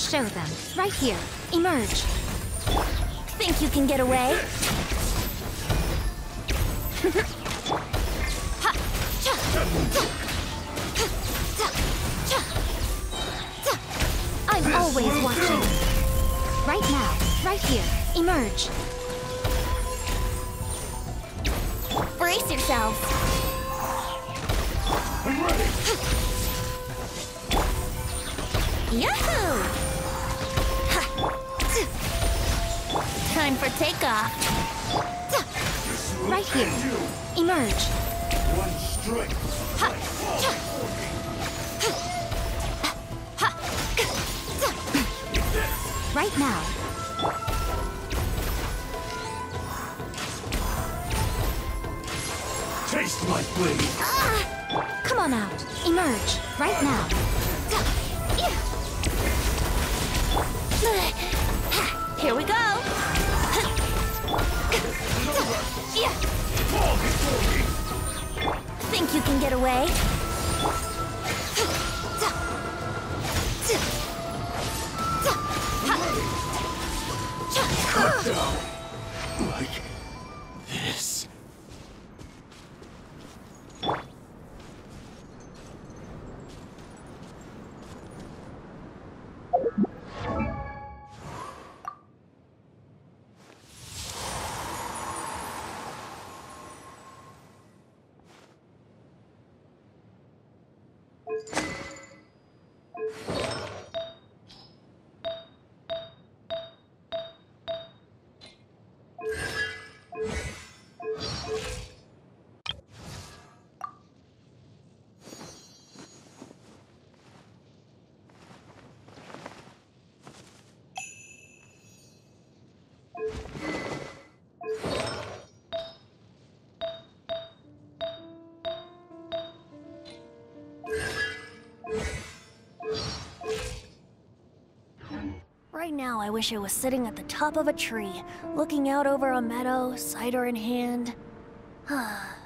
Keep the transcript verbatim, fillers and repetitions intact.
show them. Right here. Emerge. Think you can get away? I'm always watching. Right now. Right here. Emerge. Brace yourselves. I'm ready. Yahoo! Time for takeoff. Right here. Emerge. One strike. Right now. Taste my blade. Ah! Come on out. Emerge. Right now. Here we go. Fall before me. Think you can get away? Cut down. Like this. Right now, I wish I was sitting at the top of a tree, looking out over a meadow, cider in hand. Ah.